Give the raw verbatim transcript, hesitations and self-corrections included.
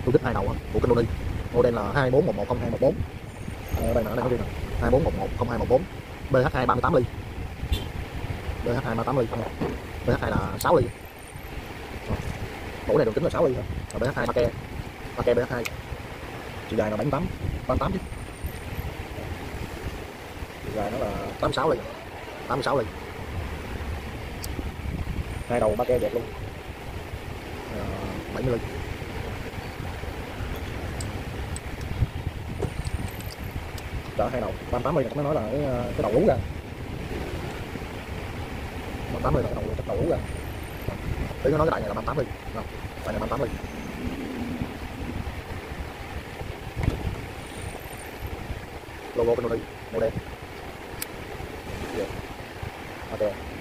tôi thích hai đầu của kênh Donny. Model là hai bốn một một không hai một bốn. Ở đây nè, ở đây có ghi nè, hai bốn một một không hai một bốn. bê hát hai ba mươi tám ly. bê hát hai ba mươi tám ly. bê hát hai là sáu ly. Mẫu này đường kính là sáu ly rồi. Và bê hát hai ba ke. ba ke bê hát hai. Chiều dài là bảy mươi tám, ba mươi tám chứ. Chiều dài nó là tám mươi sáu ly. tám mươi sáu ly. Hai đầu ba ke dẹt luôn. À, bảy mươi ly. Chợ hai đầu ba mươi tám ly này, nó nói là cái, cái đầu lú ra. ba mươi tám ly là cái đầu, cái đầu lú ra. Tí nó nói cái đại này là ba mươi tám ly. Không, đại này ba mươi tám ly. Logo bên đây, màu đen. Yeah. Ok.